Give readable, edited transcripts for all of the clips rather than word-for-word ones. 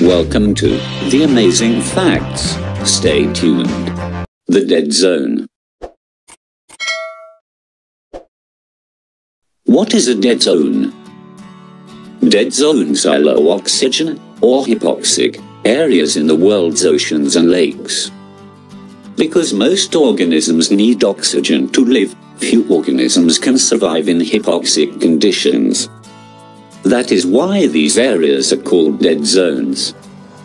Welcome to The Amazing Facts. Stay tuned. The dead zone. What is a dead zone? Dead zones are low oxygen, or hypoxic, areas in the world's oceans and lakes. Because most organisms need oxygen to live, few organisms can survive in hypoxic conditions. That is why these areas are called dead zones.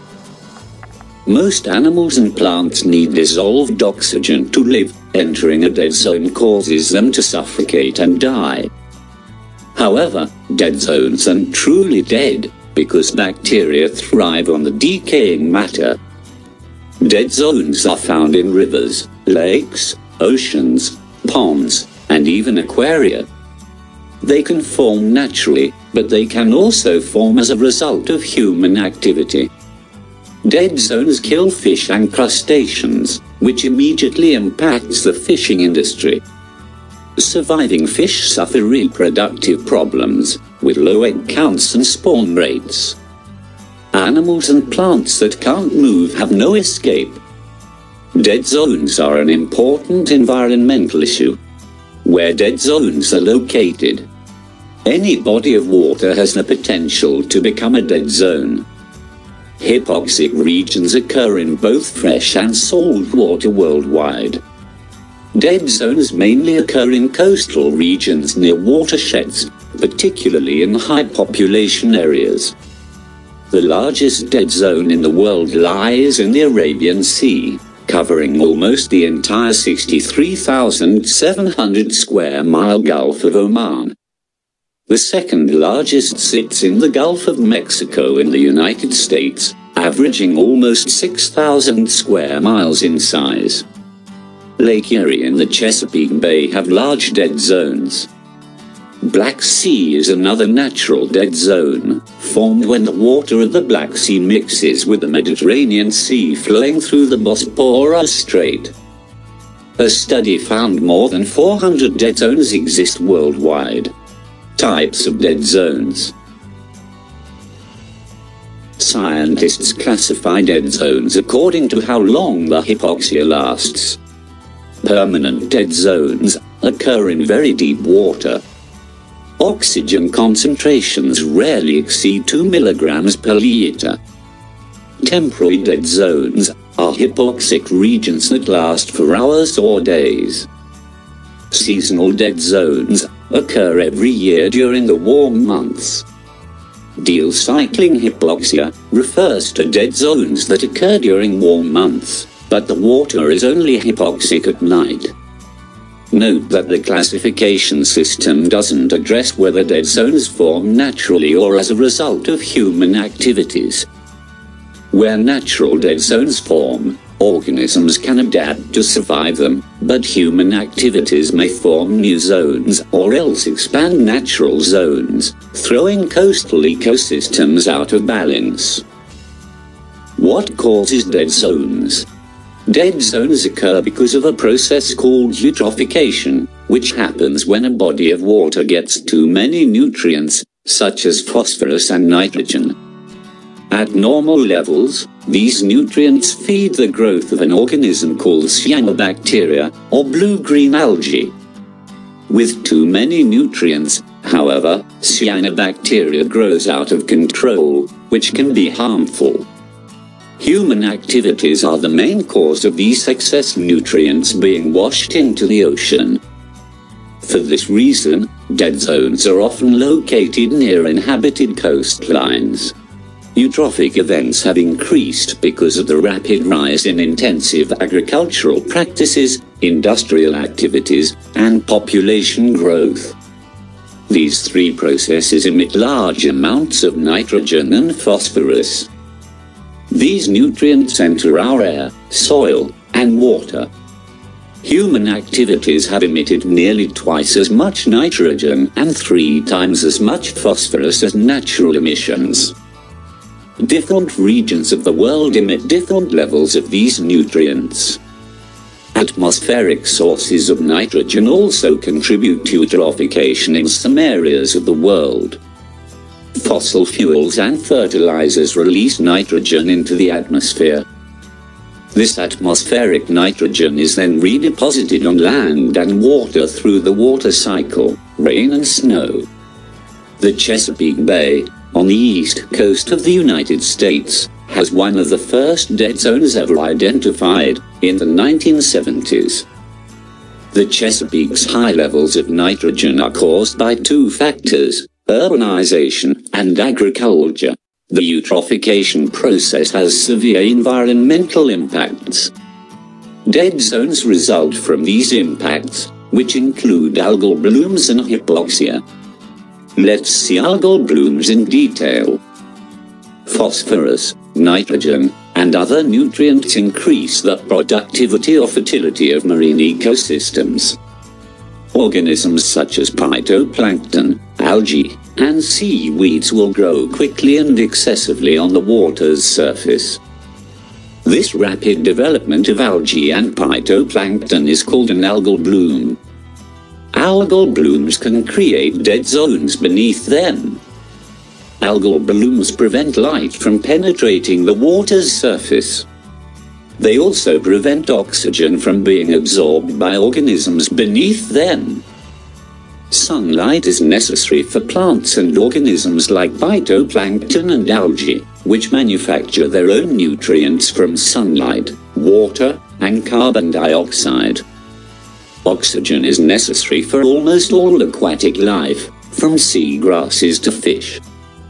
Most animals and plants need dissolved oxygen to live. Entering a dead zone causes them to suffocate and die. However, dead zones aren't truly dead, because bacteria thrive on the decaying matter. Dead zones are found in rivers, lakes, oceans, ponds, and even aquaria. They can form naturally, but they can also form as a result of human activity. Dead zones kill fish and crustaceans, which immediately impacts the fishing industry. Surviving fish suffer reproductive problems, with low egg counts and spawn rates. Animals and plants that can't move have no escape. Dead zones are an important environmental issue. Where dead zones are located, any body of water has the potential to become a dead zone. Hypoxic regions occur in both fresh and salt water worldwide. Dead zones mainly occur in coastal regions near watersheds, particularly in high population areas. The largest dead zone in the world lies in the Arabian Sea, covering almost the entire 63,700 square mile Gulf of Oman. The second largest sits in the Gulf of Mexico in the United States, averaging almost 6,000 square miles in size. Lake Erie and the Chesapeake Bay have large dead zones. Black Sea is another natural dead zone, formed when the water of the Black Sea mixes with the Mediterranean Sea flowing through the Bosporus Strait. A study found more than 400 dead zones exist worldwide. Types of dead zones. Scientists classify dead zones according to how long the hypoxia lasts. Permanent dead zones occur in very deep water. Oxygen concentrations rarely exceed 2 milligrams per liter. Temporary dead zones are hypoxic regions that last for hours or days. Seasonal dead zones occur every year during the warm months. Cycling hypoxia refers to dead zones that occur during warm months, but the water is only hypoxic at night. Note that the classification system doesn't address whether dead zones form naturally or as a result of human activities. Where natural dead zones form, organisms can adapt to survive them, but human activities may form new zones or else expand natural zones, throwing coastal ecosystems out of balance. What causes dead zones? Dead zones occur because of a process called eutrophication, which happens when a body of water gets too many nutrients, such as phosphorus and nitrogen. At normal levels, these nutrients feed the growth of an organism called cyanobacteria, or blue-green algae. With too many nutrients, however, cyanobacteria grows out of control, which can be harmful. Human activities are the main cause of these excess nutrients being washed into the ocean. For this reason, dead zones are often located near inhabited coastlines. Eutrophic events have increased because of the rapid rise in intensive agricultural practices, industrial activities, and population growth. These three processes emit large amounts of nitrogen and phosphorus. These nutrients enter our air, soil, and water. Human activities have emitted nearly twice as much nitrogen and 3 times as much phosphorus as natural emissions. Different regions of the world emit different levels of these nutrients. Atmospheric sources of nitrogen also contribute to eutrophication in some areas of the world. Fossil fuels and fertilizers release nitrogen into the atmosphere. This atmospheric nitrogen is then redeposited on land and water through the water cycle, rain and snow. The Chesapeake Bay, on the east coast of the United States, has one of the first dead zones ever identified, in the 1970s. The Chesapeake's high levels of nitrogen are caused by two factors: urbanization and agriculture. The eutrophication process has severe environmental impacts. Dead zones result from these impacts, which include algal blooms and hypoxia. Let's see algal blooms in detail. Phosphorus, nitrogen, and other nutrients increase the productivity or fertility of marine ecosystems. Organisms such as phytoplankton, algae, and seaweeds will grow quickly and excessively on the water's surface. This rapid development of algae and phytoplankton is called an algal bloom. Algal blooms can create dead zones beneath them. Algal blooms prevent light from penetrating the water's surface. They also prevent oxygen from being absorbed by organisms beneath them. Sunlight is necessary for plants and organisms like phytoplankton and algae, which manufacture their own nutrients from sunlight, water, and carbon dioxide. Oxygen is necessary for almost all aquatic life, from seagrasses to fish.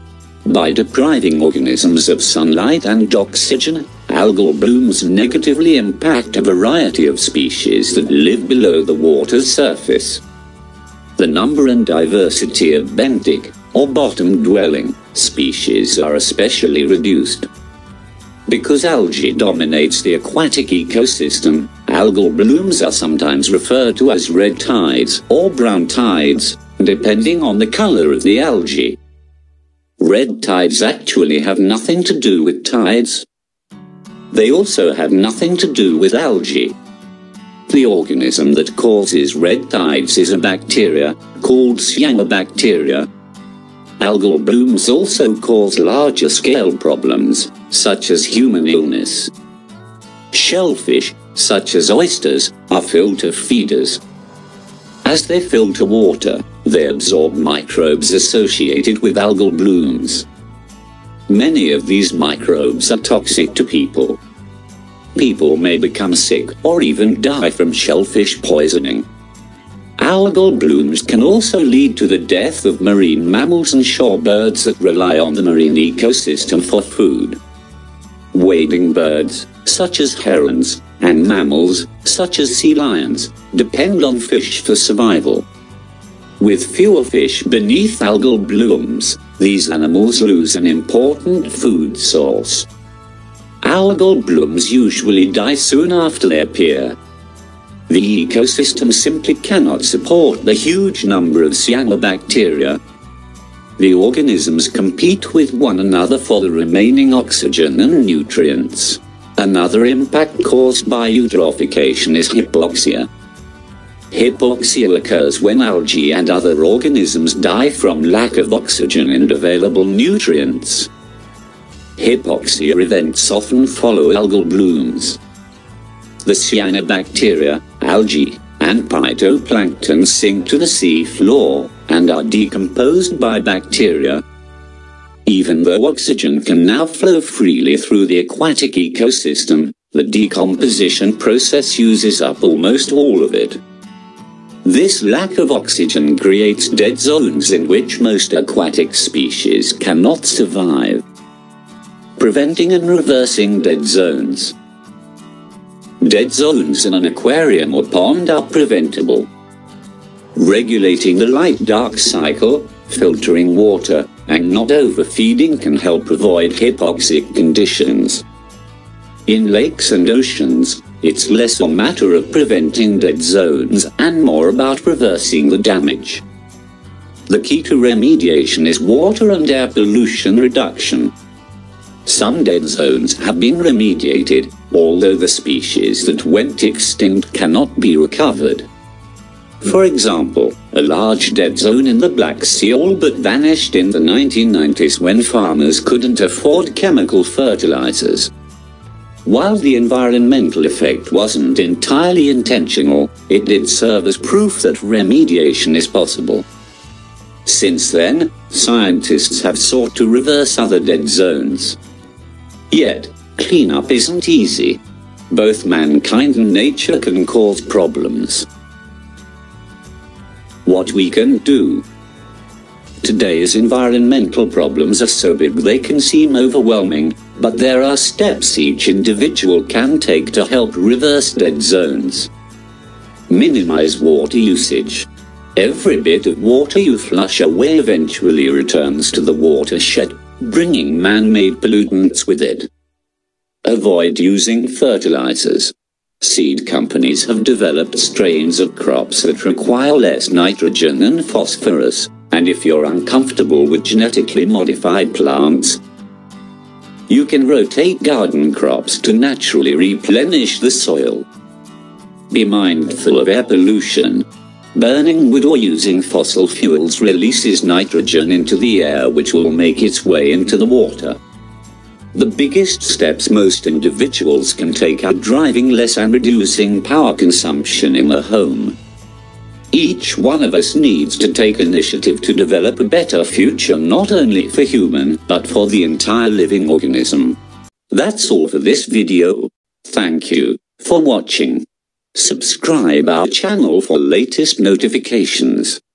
By depriving organisms of sunlight and oxygen, algal blooms negatively impact a variety of species that live below the water's surface. The number and diversity of benthic, or bottom-dwelling, species are especially reduced. Because algae dominates the aquatic ecosystem, algal blooms are sometimes referred to as red tides or brown tides, depending on the color of the algae. Red tides actually have nothing to do with tides. They also have nothing to do with algae. The organism that causes red tides is a bacteria, called cyanobacteria. Algal blooms also cause larger scale problems, such as human illness. Shellfish, such as oysters, are filter feeders. As they filter water, they absorb microbes associated with algal blooms. Many of these microbes are toxic to people. People may become sick or even die from shellfish poisoning. Algal blooms can also lead to the death of marine mammals and shorebirds that rely on the marine ecosystem for food. Wading birds, such as herons, and mammals, such as sea lions, depend on fish for survival. With fewer fish beneath algal blooms, these animals lose an important food source. Algal blooms usually die soon after they appear. The ecosystem simply cannot support the huge number of cyanobacteria. The organisms compete with one another for the remaining oxygen and nutrients. Another impact caused by eutrophication is hypoxia. Hypoxia occurs when algae and other organisms die from lack of oxygen and available nutrients. Hypoxia events often follow algal blooms. The cyanobacteria, algae, and phytoplankton sink to the sea floor and are decomposed by bacteria. Even though oxygen can now flow freely through the aquatic ecosystem, the decomposition process uses up almost all of it. This lack of oxygen creates dead zones in which most aquatic species cannot survive. Preventing and reversing dead zones. Dead zones in an aquarium or pond are preventable. Regulating the light-dark cycle, filtering water, and not overfeeding can help avoid hypoxic conditions. In lakes and oceans, it's less a matter of preventing dead zones and more about reversing the damage. The key to remediation is water and air pollution reduction. Some dead zones have been remediated, although the species that went extinct cannot be recovered. For example, a large dead zone in the Black Sea all but vanished in the 1990s when farmers couldn't afford chemical fertilizers. While the environmental effect wasn't entirely intentional, it did serve as proof that remediation is possible. Since then, scientists have sought to reverse other dead zones. Yet, cleanup isn't easy. Both mankind and nature can cause problems. What we can do. Today's environmental problems are so big they can seem overwhelming, but there are steps each individual can take to help reverse dead zones. Minimize water usage. Every bit of water you flush away eventually returns to the watershed, bringing man-made pollutants with it. Avoid using fertilizers. Seed companies have developed strains of crops that require less nitrogen and phosphorus, and if you're uncomfortable with genetically modified plants, you can rotate garden crops to naturally replenish the soil. Be mindful of air pollution. Burning wood or using fossil fuels releases nitrogen into the air, which will make its way into the water. The biggest steps most individuals can take are driving less and reducing power consumption in the home. Each one of us needs to take initiative to develop a better future not only for human, but for the entire living organism. That's all for this video. Thank you for watching. Subscribe our channel for latest notifications.